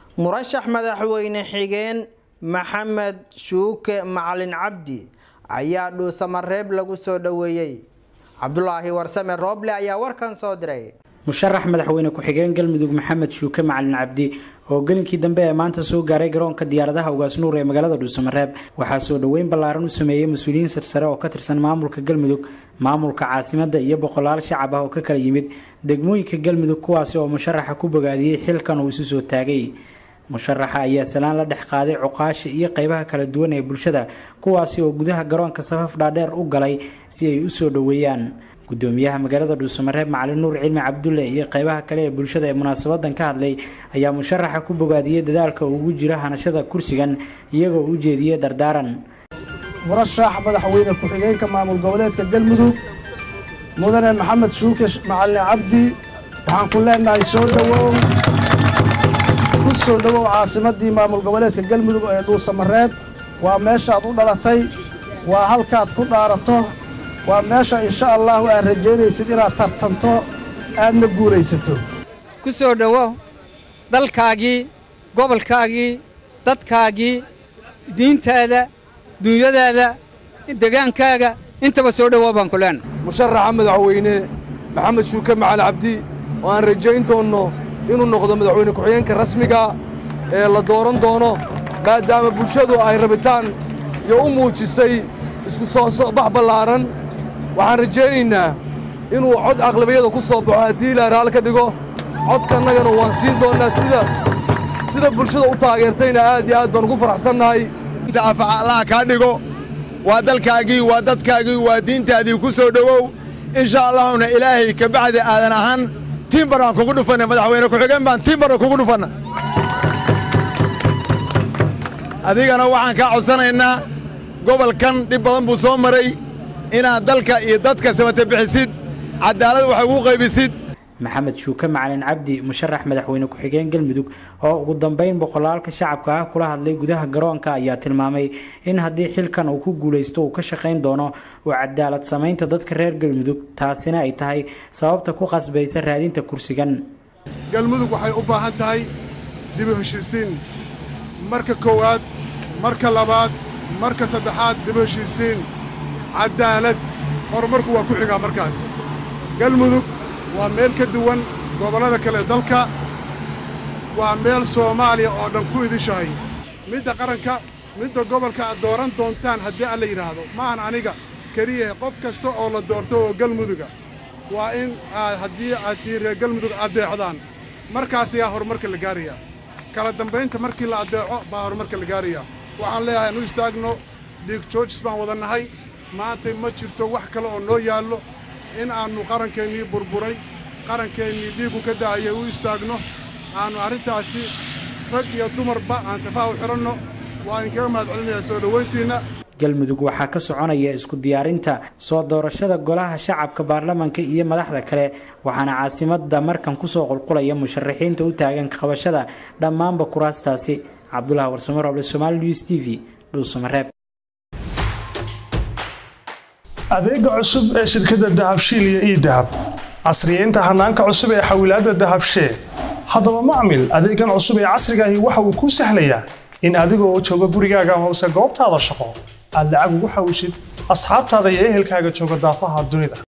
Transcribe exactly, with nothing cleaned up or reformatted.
مرشح مدحويne xigeen محمد شوكة معلن عبدي ayaa dhuusamareeb lagu soo dhaweeyay Cabdullaahi Warsame Rooble ayaa warkan soo diray musharax madaxweyne ku xigeen galmudug Maxamed Shuuke Macalin Cabdi oo galinkii dambe ee maanta soo gaaray garoonka diyaaradaha Ugaas Nuur ee magaalada Dhuusamareeb waxa soo dhaweyn ballaaran u sameeyay mas'uuliyiin sarsare oo ka tirsan maamulka galmudug maamulka caasimadda iyo boqolaal shacab ah oo ka kala yimid degmooyinka galmudug kuwaas oo musharaxa ku bogaadiyay xilkan uu isu soo taagay musharaxa ayaa salaan la dhex qaaday cuqaash iyo qaybaha kala duwan ee bulshada kuwaas oo gudaha garoonka safaf dhaadheer u galay si ay u soo dhaweeyaan gudoomiyaha magaalada Dhuusamareeb Macalin Nuur Cilmi Cabdulle iyo qaybaha kale ee bulshada ee munaasabadan ka hadlay ayaa musharaxa ku bogaadiyay dadaalka ugu jira hanashada kursigan iyagoo u jeediyay dardaaran murashax madaxweyne ku xigeenka maamul goboleedka galmudug mudane Maxamed Shuuke Macalin Cabdi waxaan ku leenahay soo dhawow soo dhawow caasimadii maamul goboleedka galmudug ee Dhuusamareeb waa meesha aad u dhalatay waa halka aad ku dhaarato waa meesha insha Allah aan rajeynaysid inaad tartanto aadna guulaysato ku soo dhawow dalkaagii gobolkaagii dadkaagii diintaada duunyadaada degaankaaga intaba soo dhawow baan ku leenahay musharaxa madaxweyne Maxamed Shuuke Macalin Cabdi oo aan rajeyn doono inuu noqdo madaxweyne ku xigeenka rasmiga ee la dooran doono maadaama bulshadu ay rabitaan iyo u muujisay isku soo bax ballaaran waxaan rajaynaynaa inuu cod aqlabiyada ku soo baxo haddii la raal ka dhigo codkanagana waan siin doonaa sida sida bulshada u taageertayna aad iyo aad baan ugu faraxsannahay inta afaca Allah ka dhigo waa dalkaagii waa dadkaagii waa diintaadii ku soo dhawow insha Allahna ilaahay ka bacdi aadan ahaan tiimbaran kugu dhufana madaxweyne ku xigeen baan tiimbaran kugu dhufana adigana waxaan ka codsanaynaa gobolkan dib badan buu soo maray inaad dalka iyo dadka samata bixisid cadaalad wax ugu qaybisid Maxamed Shuuke Macalin Cabdi musharax madaxweyne ku xigeen galmudug oo ugu dambeyn boqolaalka shacabka ah kula hadlay gudaha garoonka ayaa tilmaamay in haddii xilkan uu ku guuleysto uu ka shaqeyn doono oo cadaalad sameynta dadka reer galmudug taasina ay tahay sababta ku qasbaysa raadinta kursigan galmudug waxay u baahan tahay dib u heshiisiin marka koowaad marka labaad marka saddexaad dib u heshiisiin cadaalad horumarku waa ku xigaa markaas galmudug waa meel ka duwan gobollada kale dalka waa meel Soomaaliya oo dhan ku idishahay midda qaranka midda gobolka aad dooran doontaan haddii aan la yiraahdo maahan aniga kaliya qof kasta oo la doorto oo galmuduga waa in haddii aad tiiree galmudug adeecdaan markaas ayaa horumarka la gaarayaa kala dambeynta markii la adeeco baa horumarka la gaarayaa waxaan leeyahay inuu istaagno dhiig joojis baan wadanahay maanta ma jirto wax kale oo noo yaallo in aanu qarankeenii burburay qarankeenii dhiigu ka daayay u istaagno aanu arrintaasi rag iyo dumarba aan tafaahu xiranno waa in kaga mahadcelinayaa soo dhaweyntiina galmudug waxaa ka soconaya isku diyaarinta soo doorashada golaha shacabka baarlamaanka iyo madaxda kale waxaana caasimadda markan ku soo qulqulaya musharaxiinta u taagan qabashada dhammaanba kuraastaasi Cabdullaahi Warsame Rooble Somali News T V Dhuusamareeb adeega cusub ee shirkadda Dahabshiil iyo e-Dahab casriyeynta hanaanka cusub ee xawilaadda Dahabshiil haddaba macmil adeegan cusub ee casriga ahi waxa uu ku sahlayaa in adigoo jooga gurigaaga ama goobtaada shaqo aad lacag ugu xawishid asxaabtaada iyo ehelkaaga jooga daafaha dunida